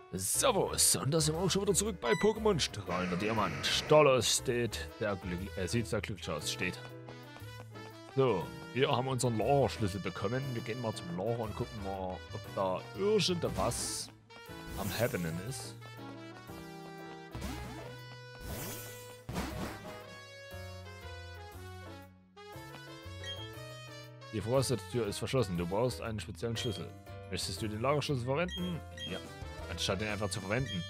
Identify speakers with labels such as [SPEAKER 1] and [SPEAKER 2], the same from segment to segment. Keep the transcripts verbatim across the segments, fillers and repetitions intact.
[SPEAKER 1] Servus, und da sind wir auch schon wieder zurück bei Pokémon Strahlender Diamant. Stalos steht, der Glück, er sieht sehr glücklich aus, steht. So, wir haben unseren Lagerschlüssel bekommen. Wir gehen mal zum Lager und gucken mal, ob da irgendwas am Happening ist. Die verrostete Tür ist verschlossen. Du brauchst einen speziellen Schlüssel. Möchtest du den Lagerschlüssel verwenden? Ja. Anstatt den einfach zu verwenden.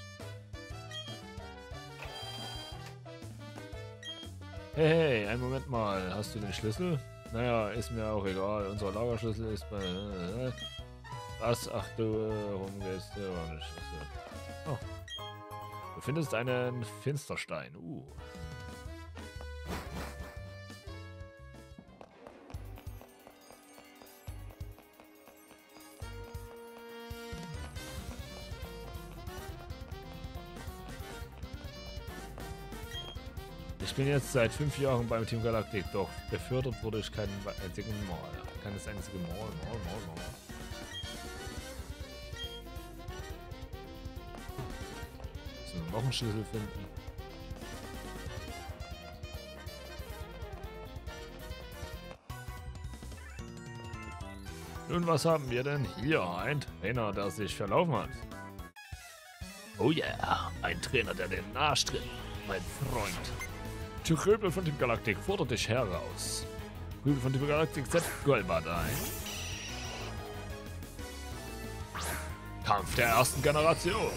[SPEAKER 1] Hey, hey, einen Moment mal. Hast du den Schlüssel? Naja, ist mir auch egal. Unser Lagerschlüssel ist bei... Was? Ach du, rumgehst du. Oh. Du findest einen Finsterstein. Uh. Ich bin jetzt seit fünf Jahren beim Team Galactic, doch befördert wurde ich keinen einzigen Mal. Keines einzigen Mal, Mal, Mal, Mal. Müssen wir noch einen Schlüssel finden. Nun, was haben wir denn hier? Ein Trainer, der sich verlaufen hat. Oh yeah, ein Trainer, der den Arsch tritt, mein Freund. Rübel von Team Galactic fordert dich heraus. Rübel von Team Galactic setzt Golbat ein. Kampf der ersten Generation.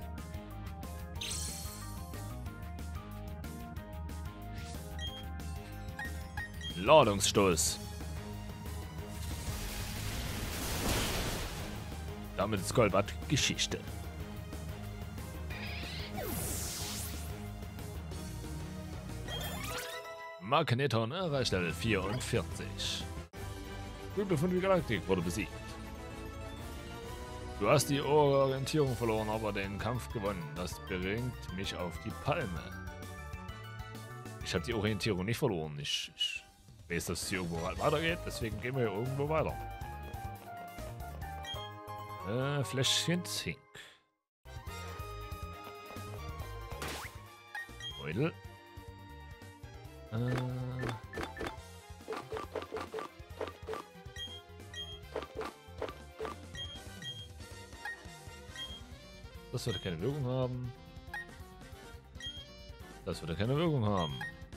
[SPEAKER 1] Ladungsstoß. Damit ist Golbat Geschichte. Magneton erreicht Level vierundvierzig. Rübel von Galactic wurde besiegt. Du hast die Orientierung verloren, aber den Kampf gewonnen. Das bringt mich auf die Palme. Ich habe die Orientierung nicht verloren. Ich, ich weiß, dass es hier irgendwo weitergeht, deswegen gehen wir hier irgendwo weiter. Äh, Fläschchen Zink. Beutel. Das würde keine Wirkung haben. Das würde keine Wirkung haben.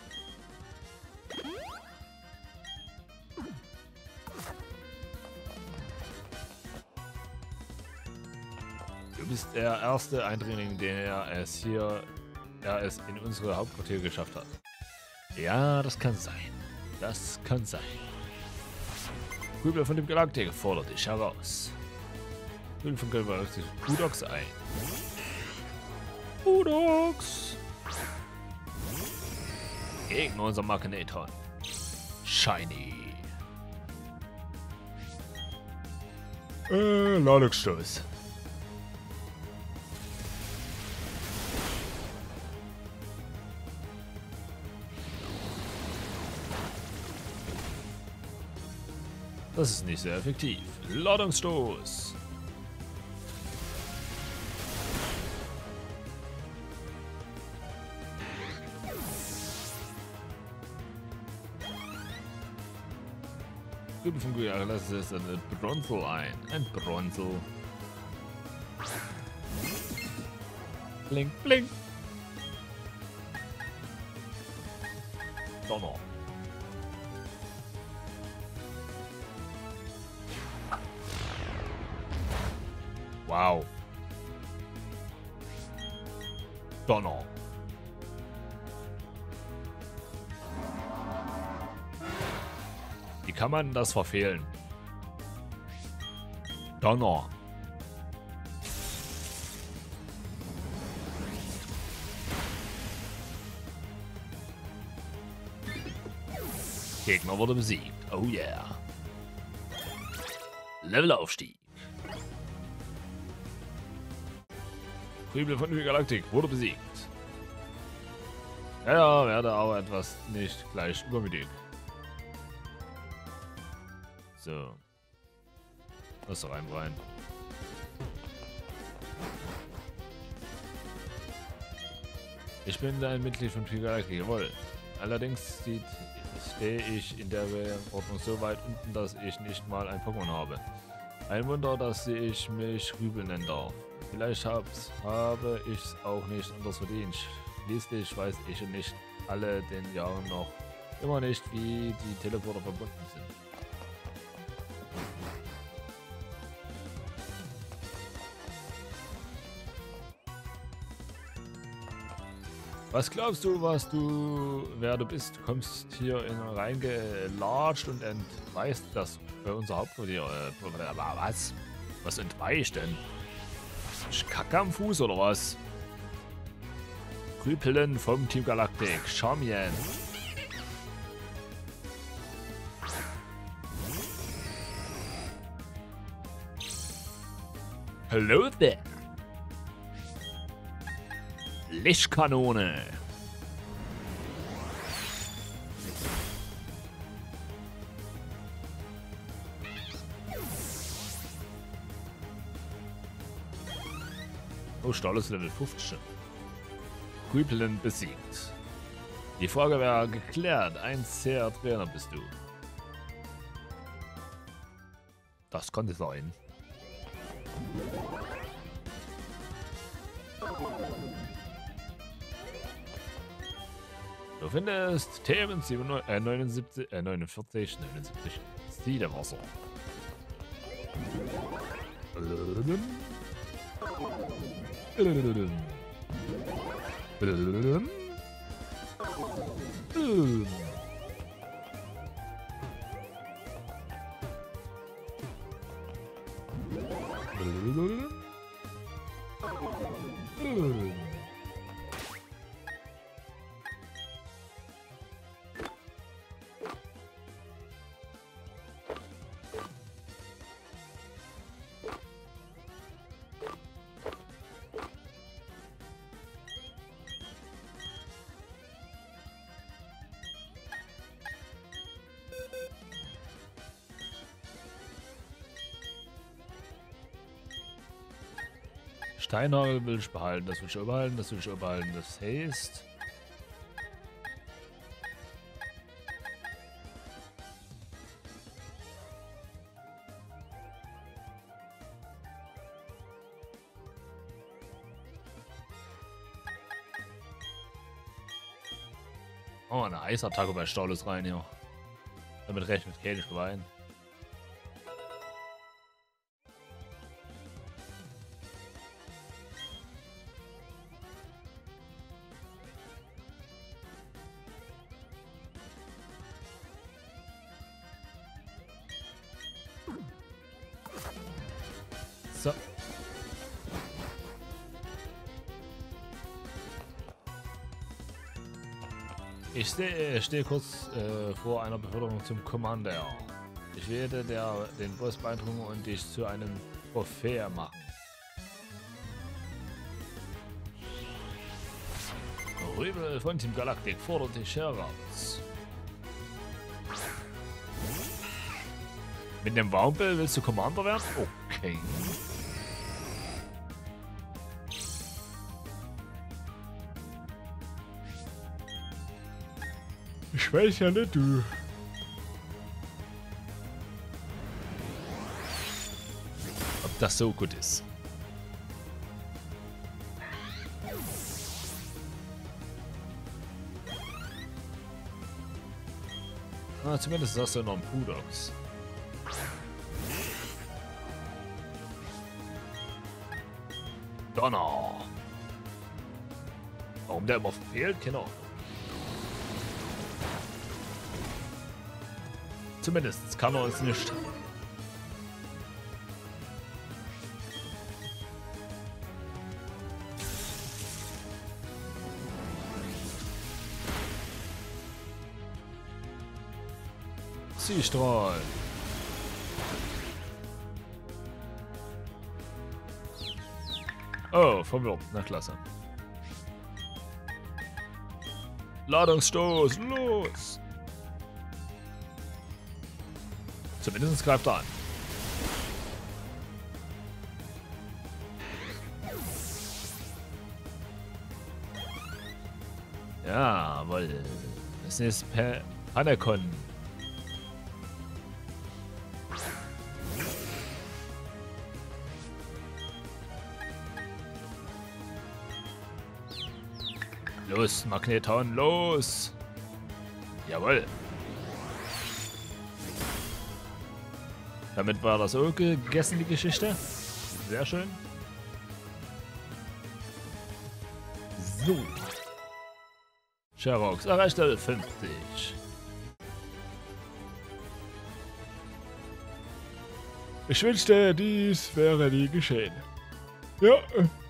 [SPEAKER 1] Du bist der erste Eindringling, der es hier, er es in unsere Hauptquartier geschafft hat. Ja, das kann sein. Das kann sein. Rübel von dem Galactic fordert dich heraus. Rübel von Galactic Budox ein. Budox! Gegen unser Magneton. Shiny. Äh, Ladungsstoß. Das ist nicht sehr effektiv. Ladungsstoß. Rübel von Galactic lässt es ein Bronzel ein. Ein Bronzel. Blink, blink. Donner. Wow. Donner. Wie kann man das verfehlen? Donner. Gegner wurde besiegt. Oh yeah. Levelaufstieg. Rübel von der Galactic wurde besiegt. Ja, ja, werde aber etwas nicht gleich übermütig. So. Lass rein, rein. Ich bin ein Mitglied von Team Galactic, jawohl. Allerdings stehe ich in der Ordnung so weit unten, dass ich nicht mal ein Pokémon habe. Ein Wunder, dass ich mich Rübel nennen darf. Vielleicht hab's, habe ich es auch nicht anders verdient. Schließlich weiß ich nicht alle den Jahren noch immer nicht, wie die Teleporter verbunden sind. Was glaubst du, was du, wer du bist? Du kommst hier in reingelatscht und entweist das äh, unser Hauptquartier. Äh, was? Was entweicht denn? Ich kacke am Fuß oder was? Rüpeln vom Team Galactic. Charmien. Hello there. Lichtkanone. Oh, Stahl ist Level fünfzehn. Rüpeln besiegt. Die Frage wäre geklärt. Ein sehr Trainer bist du. Das konnte sein. Du findest Themen neunundsiebzig, äh, neunundvierzig, neunundsiebzig, Siedewasser. Steinhagel will ich behalten, das will ich behalten, das will ich behalten. Das heißt... Oh, eine Eisattacke bei Stahl ist rein hier. Damit rechnet Kädisch Gewein. So. Ich stehe steh kurz äh, vor einer Beförderung zum Commander. Ich werde der, den Boss beeindrucken und dich zu einem Trophäe machen. Rübel von Team Galactic fordert dich heraus. Mit dem Wampel willst du Commander werden? Okay. Ich weiß ja nicht, du. Ob das so gut ist. Ah, zumindest hast du noch einen Pudox. Donner. Warum der immer fehlt, keine Ahnung. Zumindest kann er uns nicht. Ziehstrahl. Oh, verwirrt. Na klasse. Ladungsstoß, los! Zumindest greift er an. Jawohl. Das ist per Panacon. Los, Magneton, los! Jawohl. Damit war das auch gegessen, die Geschichte. Sehr schön. So. Sherox erreicht Level fünfzig. Ich wünschte, dies wäre nie geschehen. Ja.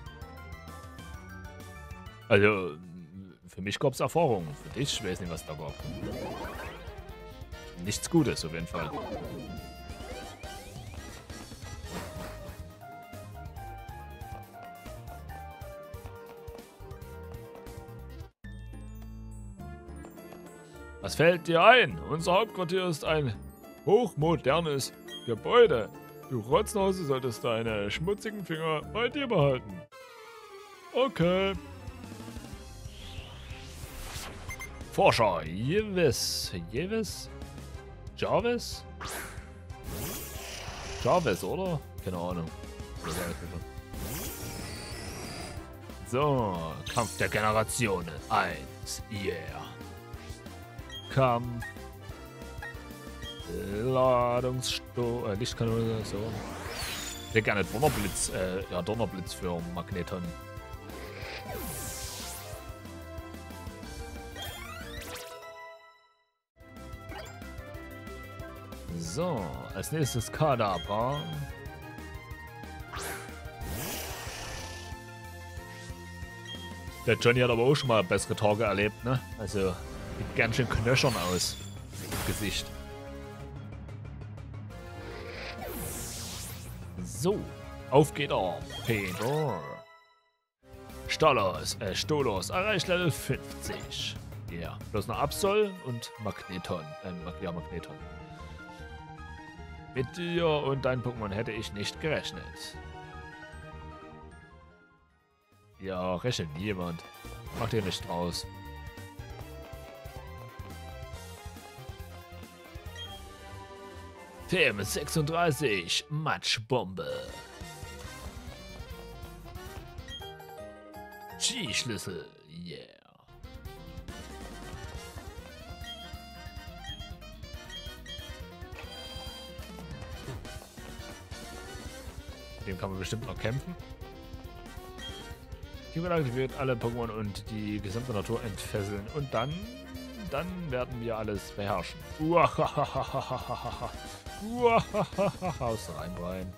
[SPEAKER 1] Also, für mich gab es Erfahrungen. Für dich, ich weiß nicht, was da gab. Nichts Gutes auf jeden Fall. Was fällt dir ein? Unser Hauptquartier ist ein hochmodernes Gebäude. Du Rotznase solltest deine schmutzigen Finger bei dir behalten. Okay. Forscher, Jevis. Jevis? Jarvis? Jarvis, oder? Keine Ahnung. So, Kampf der Generationen. Eins. Yeah. Kampf. Ladungsstoß. Äh, Lichtkanone. So. Ich hätte gerne Donnerblitz. Äh, ja, Donnerblitz für Magneton. So, als nächstes Kadabra. Der Johnny hat aber auch schon mal bessere Tage erlebt, ne? Also, sieht ganz schön knöchern aus. Das Gesicht. So, auf geht er. Peter. Stolos, äh, Stolos, erreicht Level fünfzig. Ja, yeah. Bloß noch Absol und Magneton. Äh, ja, Magneton. Mit dir und deinem Pokémon hätte ich nicht gerechnet. Ja, rechnet niemand. Macht ihr nicht raus. T M sechsunddreißig, Matschbombe. G-Schlüssel, yeah. Mit dem kann man bestimmt noch kämpfen. Team aktiviert alle Pokémon und die gesamte Natur entfesseln. Und dann, dann werden wir alles beherrschen. Uahahahaha. Uahahaha. Haus rein, rein.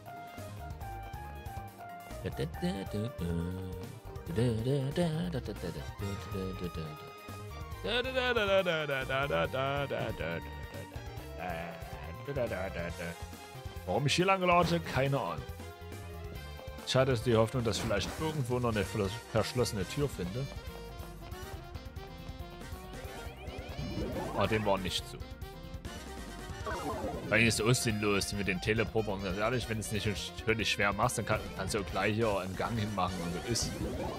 [SPEAKER 1] Warum ich hier lang lade, keine Ahnung. Schade ist die Hoffnung, dass ich vielleicht irgendwo noch eine verschlossene Tür finde. Aber dem war nicht so. Weil ist so sinnlos mit den Teleportern. Ganz ehrlich, wenn du es nicht völlig schwer machst, dann kann, kannst du auch gleich hier einen Gang hinmachen und so ist.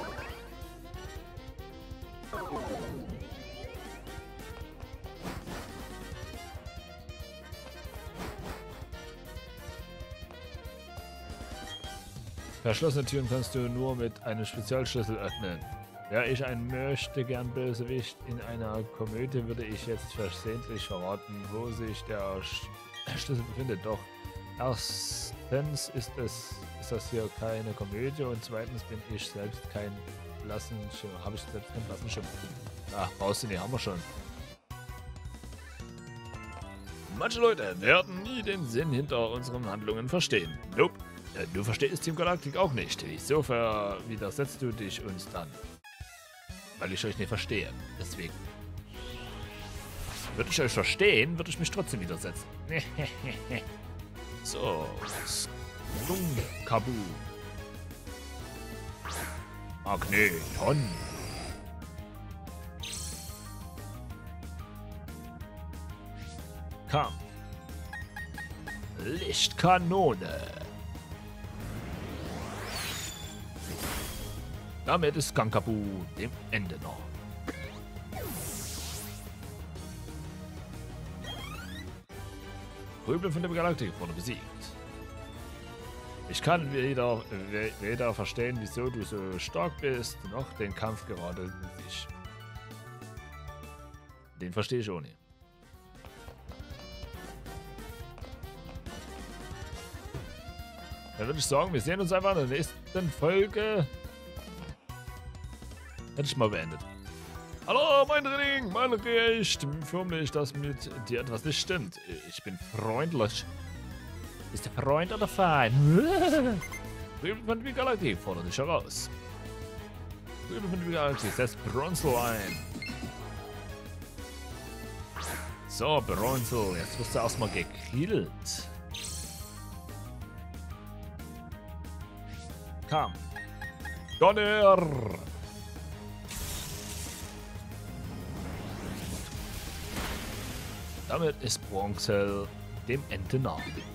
[SPEAKER 1] Verschlossene Türen kannst du nur mit einem Spezialschlüssel öffnen. Wäre ich ein Möchtegern-Bösewicht in einer Komödie, würde ich jetzt versehentlich verraten, wo sich der Sch Schlüssel befindet. Doch erstens ist, es, ist das hier keine Komödie und zweitens bin ich selbst kein Blassenschimmer. Habe ich selbst kein Blassenschimmer. Ach, brauchst du nicht, haben wir schon. Manche Leute werden nie den Sinn hinter unseren Handlungen verstehen. Nope. Du verstehst Team Galactic auch nicht. Wieso widersetzt du dich uns dann? Weil ich euch nicht verstehe. Deswegen. Würde ich euch verstehen, würde ich mich trotzdem widersetzen. So. Kabu. Magneton. Kampf. Lichtkanone. Damit ist Gankabu dem Ende noch. Rübel von der Galaktik wurde besiegt. Ich kann weder, weder verstehen, wieso du so stark bist, noch den Kampf gerade in sich. Den verstehe ich auch nicht. Dann würde ich sagen, wir sehen uns einfach in der nächsten Folge. Hätte ich mal beendet. Hallo, mein Training, mein Recht. Förmlich, dass mit dir etwas nicht stimmt. Ich bin freundlich. Ist der Freund oder Feind? Rübel von der Galaktik fordert dich heraus. Rübel von der Galaktik setzt Bronzel ein. So, Bronzel, jetzt wirst du erstmal gekillt. Komm. Donner! Damit ist Bronzel dem Ende nah.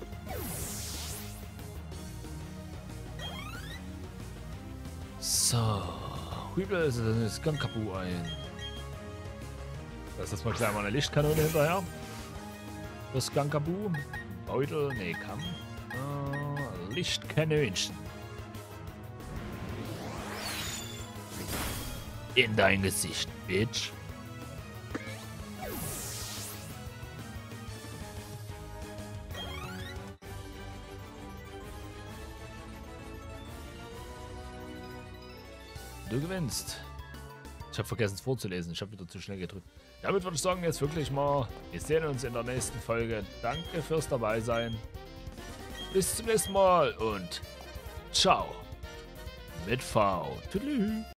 [SPEAKER 1] So, Rübel ist Gankabu ein. Das ist mal gleich mal eine Lichtkanone hinterher. Das Gankabu. Beutel, nee, Kamm. Uh, Lichtkanönchen. In dein Gesicht, Bitch. Du gewinnst. Ich habe vergessen es vorzulesen. Ich habe wieder zu schnell gedrückt. Damit würde ich sagen, jetzt wirklich mal. Wir sehen uns in der nächsten Folge. Danke fürs dabei sein. Bis zum nächsten Mal und ciao. Mit V. Tschüss.